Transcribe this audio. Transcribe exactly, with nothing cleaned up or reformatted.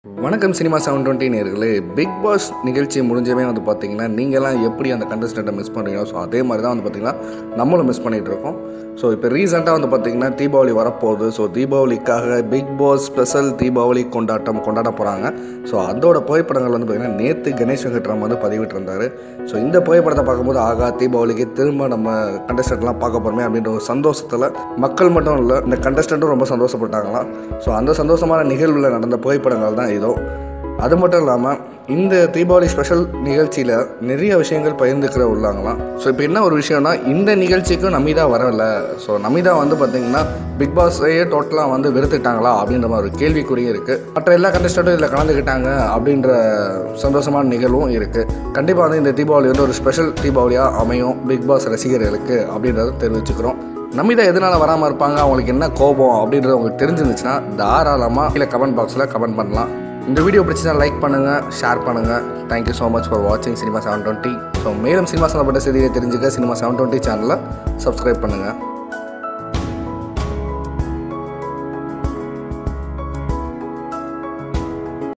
வணக்கம் cinema seven twenty நேர்களே. Bigg Boss நிகழ்ச்சி முடிஞ்சவே வந்து பார்த்தீங்கன்னா நீங்கள்லாம் எப்படி அந்த கண்டஸ்டண்ட்டை மிஸ் பண்ணுறீங்களோ ஸோ அதே மாதிரி தான் வந்து பார்த்திங்கன்னா நம்மளும் மிஸ் பண்ணிகிட்டு இருக்கோம். ஸோ இப்போ ரீசெண்டாக வந்து பார்த்திங்கன்னா தீபாவளி வரப்போகுது. ஸோ தீபாவளிக்காக பிக் பாஸ் ஸ்பெஷல் தீபாவளி கொண்டாட்டம் கொண்டாட போகிறாங்க. ஸோ அதோட புகைப்படங்கள் வந்து பார்த்திங்கன்னா நேற்று கணேஷ் வெங்கட்ராம் வந்து பதிவிட்டிருந்தார். ஸோ இந்த புகைப்படத்தை பார்க்கும்போது ஆகா தீபாவளிக்கு திரும்ப நம்ம கண்டஸ்டண்ட்லாம் பார்க்க போகிறோமே அப்படின்ற ஒரு சந்தோஷத்தில் மக்கள் மட்டும் இல்லை இந்த கண்டஸ்டண்ட்டும் ரொம்ப சந்தோஷப்பட்டாங்களாம். ஸோ அந்த சந்தோஷமான நிகழ்வில் நடந்த புகைப்படங்கள் தான் இதோ. அது மட்டும் இல்லாமல் இந்த தீபாவளி ஸ்பெஷல் நிகழ்ச்சியில் நிறைய விஷயங்கள் பகிர்ந்துக்கிற உள்ளாங்களாம். ஸோ இப்போ என்ன ஒரு விஷயம்னா இந்த நிகழ்ச்சிக்கும் நமிதா வரல. ஸோ நமிதா வந்து பார்த்திங்கன்னா பிக் பாஸையே டோட்டலாக வந்து வெறுத்துட்டாங்களா அப்படின்ற மாதிரி ஒரு கேள்விக்குறியும் இருக்குது. மற்ற எல்லா கண்டஸ்டண்ட்டும் இதில் கலந்துக்கிட்டாங்க அப்படின்ற சந்தோஷமான நிகழ்வும் இருக்குது. கண்டிப்பாக வந்து இந்த தீபாவளி வந்து ஒரு ஸ்பெஷல் தீபாவளியாக அமையும் பிக் பாஸ் ரசிகர்களுக்கு அப்படின்றத தெரிவிச்சுக்கிறோம். நமிதா எதனால் வராமல் இருப்பாங்க, அவங்களுக்கு என்ன கோபம் அப்படின்றது உங்களுக்கு தெரிஞ்சிருந்துச்சுன்னா தாராளமாக இல்லை கமெண்ட் பாக்ஸில் கமெண்ட் பண்ணலாம். இந்த வீடியோ பிடிச்சினா லைக் பண்ணுங்கள், ஷேர் பண்ணுங்கள். தேங்க்யூ ஸோ மச் ஃபார் வாட்சிங் சினிமா செவன் டுவெண்ட்டி. ஸோ மேலும் சினிமா சம்பந்தப்பட்ட செய்தியை தெரிஞ்சுக்க சினிமா செவன் டுவெண்ட்டி சேனலை சப்ஸ்கிரைப் பண்ணுங்கள்.